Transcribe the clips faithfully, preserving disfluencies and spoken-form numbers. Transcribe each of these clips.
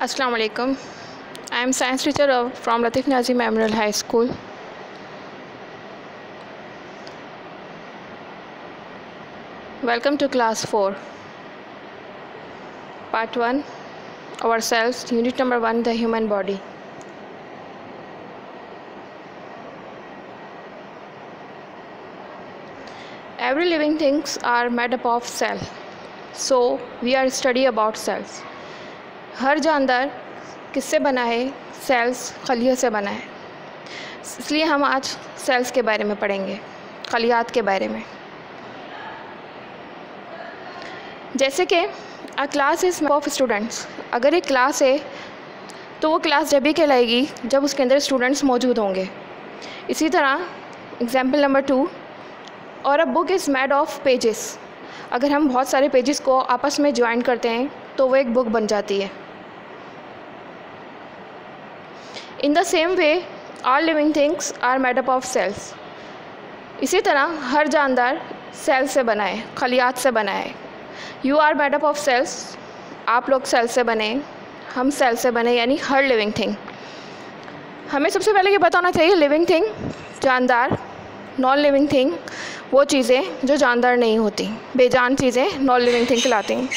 Assalamu alaikum. I am science teacher of, from Latif Niazi Memorial High School. Welcome to class four. Part one, ourselves, unit number one, the human body. Every living things are made up of cell. So we are study about cells. हर जानदार किससे बना है? Sales, खलियों से बना है. इसलिए हम आज सेल्स के बारे में पढ़ेंगे, खलियात के बारे में. जैसे कि a class is of students. अगर एक क्लास है तो वो क्लास जब भी कहलाएगी जब उसके अंदर स्टूडेंट्स मौजूद होंगे. इसी तरह एग्जाम्पल नंबर टू, और a book is made of pages. अगर हम बहुत सारे पेजेस को आपस में ज्वाइन करते हैं तो वो एक बुक बन जाती है. In the same way all living things are made up of cells. इसी तरह हर जानदार सेल से बना है, खलियात से बना है. You are made up of cells. आप लोग सेल से बने, हम सेल से बने, यानी हर लिविंग थिंग. हमें सबसे पहले ये बताना चाहिए लिविंग थिंग, जानदार, नॉन लिविंग थिंग वो चीज़ें जो जानदार नहीं होती, बेजान चीज़ें नॉन लिविंग थिंग कहलाती हैं.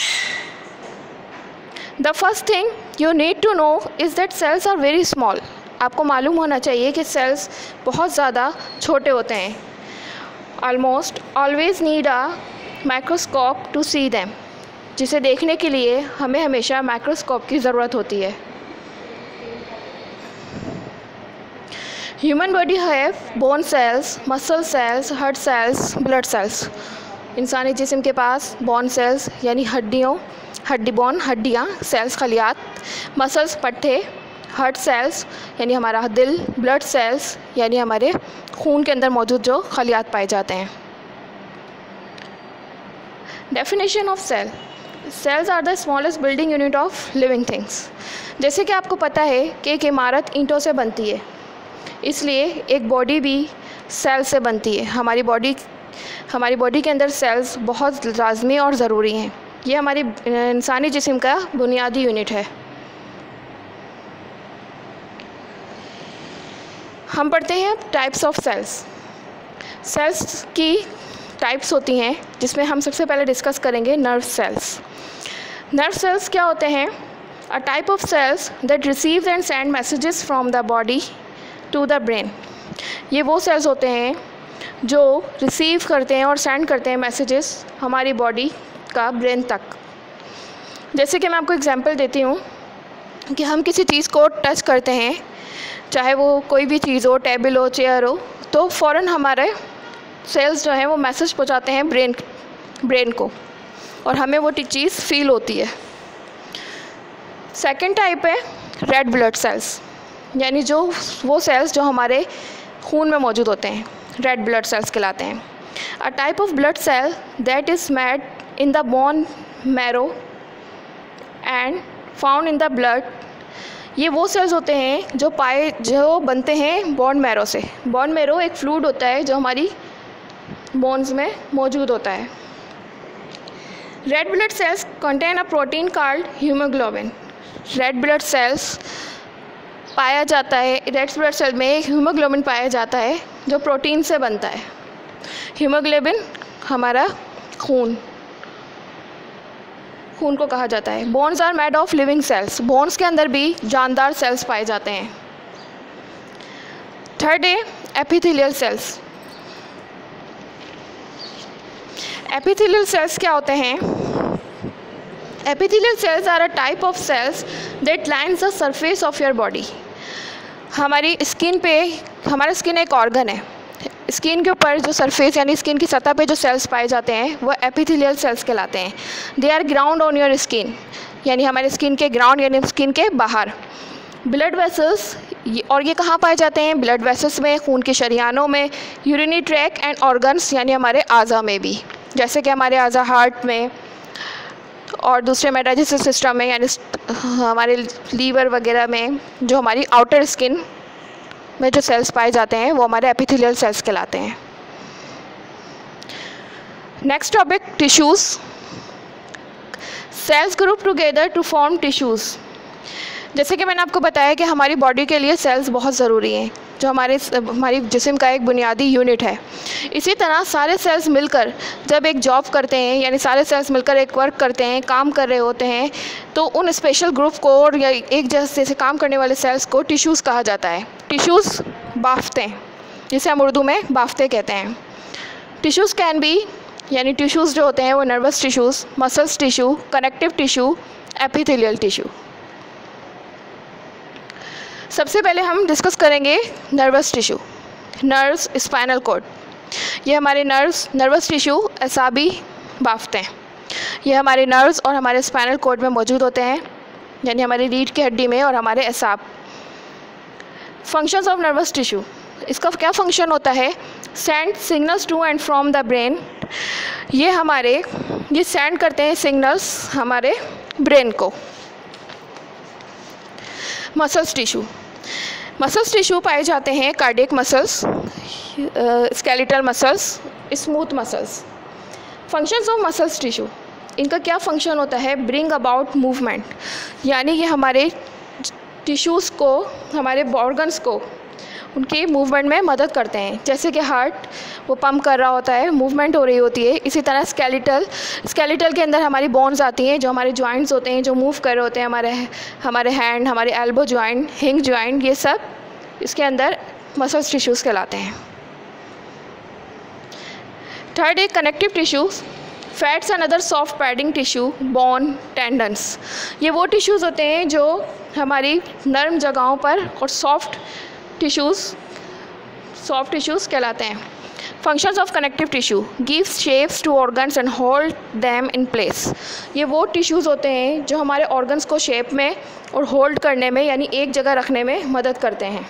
The first thing you need to know is that cells are very small. आपको मालूम होना चाहिए कि सेल्स बहुत ज़्यादा छोटे होते हैं. Almost always need a microscope to see them. जिसे देखने के लिए हमें हमेशा माइक्रोस्कोप की ज़रूरत होती है. Human body have bone cells, muscle cells, heart cells, blood cells. इंसानी जिस्म के पास बोन सेल्स यानी हड्डियों हड्डी बोन हड्डियाँ, सेल्स खलियात, मसल्स पट्टे, हार्ट सेल्स यानी हमारा दिल, ब्लड सेल्स यानी हमारे खून के अंदर मौजूद जो खलियात पाए जाते हैं. Definition of cell. Cells are the smallest building unit of living things. जैसे कि आपको पता है कि एक इमारत ईंटों से बनती है, इसलिए एक बॉडी भी सेल से बनती है. हमारी बॉडी हमारी बॉडी के अंदर सेल्स बहुत लाजमी और ज़रूरी हैं. ये हमारी इंसानी जिस्म का बुनियादी यूनिट है. हम पढ़ते हैं टाइप्स ऑफ सेल्स. सेल्स की टाइप्स होती हैं जिसमें हम सबसे पहले डिस्कस करेंगे नर्व सेल्स. नर्व सेल्स क्या होते हैं? A type of cells that receives and send messages from the body to the brain. ये वो सेल्स होते हैं जो रिसीव करते हैं और सेंड करते हैं मैसेजेस हमारी बॉडी का ब्रेन तक. जैसे कि मैं आपको एग्जांपल देती हूँ कि हम किसी चीज़ को टच करते हैं, चाहे वो कोई भी चीज़ हो, टेबल हो, चेयर हो, तो फ़ौरन हमारे सेल्स जो हैं वो मैसेज पहुँचाते हैं ब्रेन ब्रेन को और हमें वो चीज़ फील होती है. सेकंड टाइप है रेड ब्लड सेल्स, यानी जो वो सेल्स जो हमारे खून में मौजूद होते हैं, रेड ब्लड सेल्स कहलाते हैं. A type of blood cell that is made in the bone marrow and found in the blood. ये वो सेल्स होते हैं जो पाए जो बनते हैं बोन मैरो से. बोन मैरो एक फ्लूइड होता है जो हमारी बोन्स में मौजूद होता है. Red blood cells contain a protein called haemoglobin. Red blood cells पाया जाता है, रेड ब्लड सेल में एक हीमोग्लोबिन पाया जाता है जो प्रोटीन से बनता है. हीमोग्लोबिन हमारा खून खून को कहा जाता है. Bones are made of living cells. Bones के अंदर भी जानदार सेल्स पाए जाते हैं. थर्ड है एपिथेलियल सेल्स. एपिथेलियल सेल्स क्या होते हैं? Epithelial cells are a type of cells that lines the surface of your body. हमारी स्किन पे, हमारा स्किन एक ऑर्गन है, स्किन के ऊपर जो सरफेस यानी स्किन की सतह पे जो सेल्स पाए जाते हैं वो एपिथेलियल सेल्स कहलाते हैं. They are found on your skin, यानी हमारे स्किन के ग्राउंड यानी स्किन के बाहर. ब्लड वेसल्स, और ये कहाँ पाए जाते हैं? ब्लड वेसल्स में, खून के शरियानों में, यूरिनरी ट्रैक एंड ऑर्गन्स यानी हमारे आज़ा में भी, जैसे कि हमारे आज़ा हार्ट में और दूसरे मेटाबॉलिक सिस्टम में यानी हमारे लीवर वगैरह में. जो हमारी आउटर स्किन में जो सेल्स पाए जाते हैं वो हमारे एपिथेलियल सेल्स कहलाते हैं. Next topic tissues. Cells group together to form tissues. जैसे कि मैंने आपको बताया कि हमारी बॉडी के लिए सेल्स बहुत ज़रूरी हैं, जो हमारे हमारी जिस्म का एक बुनियादी यूनिट है। इसी तरह सारे सेल्स मिलकर जब एक जॉब करते हैं, यानी सारे सेल्स मिलकर एक वर्क करते हैं, काम कर रहे होते हैं, तो उन स्पेशल ग्रुप को और या एक जैसे से काम करने वाले सेल्स को टिश्यूज़ कहा जाता है। टिश्यूज़ बाफ्तें, जिसे हम उर्दू में बाफ्तें कहते हैं। टिश्यूज़ कैन बी, यानी टिश्यूज़ जो होते हैं वो nervous tissues, muscles tissue, connective tissue, epithelial tissue. सबसे पहले हम डिस्कस करेंगे nervous tissue. Nerves, spinal cord, ये हमारे नर्व्स, नर्वस टिश्यू, असाबी बाफ्तें, ये हमारे नर्व्स और हमारे स्पाइनल कॉर्ड में मौजूद होते हैं, यानी हमारी रीढ़ की हड्डी में और हमारे असाब। फंक्शंस ऑफ नर्वस टिश्यू, इसका क्या फंक्शन होता है? Send signals to and from the brain, ये हमारे ये सेंड करते हैं सिग्नल्स हमारे ब्रेन को। मसल्स टिश्यू, मसल्स टिश्यू पाए जाते हैं cardiac muscles, skeletal muscles, smooth muscles. Functions of muscles tissue, इनका क्या फंक्शन होता है? ब्रिंग अबाउट मूवमेंट, यानी ये हमारे टिश्यूज़ को, हमारे ऑर्गन्स को उनके मूवमेंट में मदद करते हैं। जैसे कि हार्ट वो पंप कर रहा होता है, मूवमेंट हो रही होती है। इसी तरह स्केलेटल, स्केलेटल के अंदर हमारी बोन्स आती हैं, जो हमारे जॉइंट्स होते हैं, जो मूव कर रहे होते हैं, हमारे हमारे हैंड, हमारे एल्बो जॉइंट, हिंग जॉइंट, ये सब इसके अंदर मसल्स टिश्यूज़ कहलाते हैं। थर्ड एक connective tissues, fats and other soft padding tissue, bone, tendons, ये वो टिश्यूज़ होते हैं जो हमारी नर्म जगहों पर और सॉफ्ट टिश्यूज़ सॉफ्ट टिश्यूज़ कहलाते हैं। Functions of connective tissue, gives shapes to organs and hold them in place, ये वो टिश्यूज़ होते हैं जो हमारे ऑर्गन्स को शेप में और होल्ड करने में, यानी एक जगह रखने में मदद करते हैं।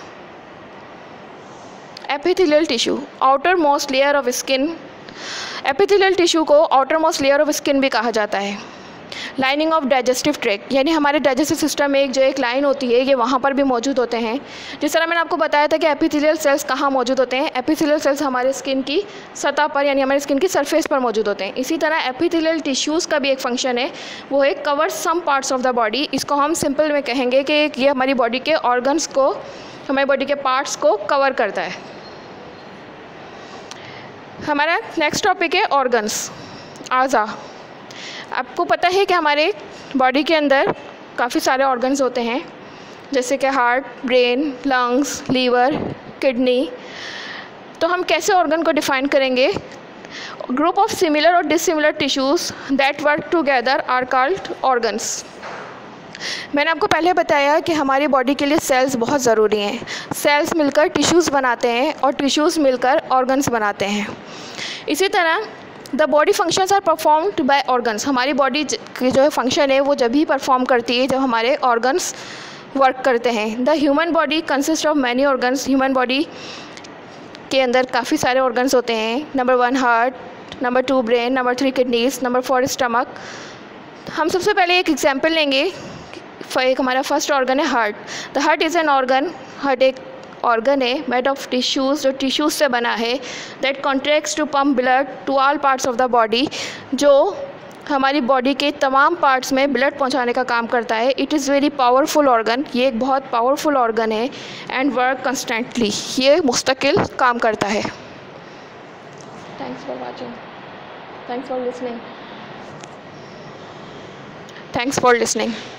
Epithelial tissue, outermost layer of skin, epithelial tissue को outermost layer of skin भी कहा जाता है। लाइनिंग ऑफ डाइजेस्टिव ट्रैक्ट, यानी हमारे डाइजेस्टिव सिस्टम में एक जो एक लाइन होती है, ये वहाँ पर भी मौजूद होते हैं। जिस तरह मैंने आपको बताया था कि एपिथेलियल सेल्स कहाँ मौजूद होते हैं, एपिथेलियल सेल्स हमारे स्किन की सतह पर, यानी हमारे स्किन की सरफेस पर मौजूद होते हैं। इसी तरह एपिथेलियल टिश्यूज़ का भी एक फंक्शन है, वो है cover some parts of the body. इसको हम सिंपल में कहेंगे कि ये हमारी बॉडी के ऑर्गन्स को, हमारी बॉडी के पार्ट्स को कवर करता है। हमारा नेक्स्ट टॉपिक है ऑर्गन्स, आज़ा। आपको पता है कि हमारे बॉडी के अंदर काफ़ी सारे ऑर्गन्स होते हैं, जैसे कि heart, brain, lungs, liver, kidney. तो हम कैसे ऑर्गन को डिफाइन करेंगे? ग्रुप ऑफ सिमिलर और dissimilar tissues that work together are called organs. मैंने आपको पहले बताया कि हमारी बॉडी के लिए सेल्स बहुत ज़रूरी हैं। सेल्स मिलकर टिश्यूज़ बनाते हैं और टिश्यूज़ मिलकर ऑर्गन्स बनाते हैं। इसी तरह the body functions are performed by organs, हमारी बॉडी की जो फंक्शन है वो जब भी परफॉर्म करती है जब हमारे ऑर्गन्स वर्क करते हैं। The human body consist of many organs, human body के अंदर काफ़ी सारे ऑर्गन्स होते हैं। Number one heart, number two brain, number three kidneys, number four stomach. हम सबसे पहले एक एग्जाम्पल लेंगे। एक हमारा फर्स्ट ऑर्गन है heart. The heart is an organ, heart एक ऑर्गन है मेड ऑफ टिश्यूज़, जो टिश्यूज़ से बना है, that contracts to pump blood to all parts of the body, जो हमारी बॉडी के तमाम पार्ट्स में ब्लड पहुंचाने का काम करता है। It is very powerful organ, ये एक बहुत पावरफुल ऑर्गन है। एंड वर्क कंस्टेंटली, ये मुस्तकिल काम करता है। Thanks for watching, thanks for listening, thanks for listening.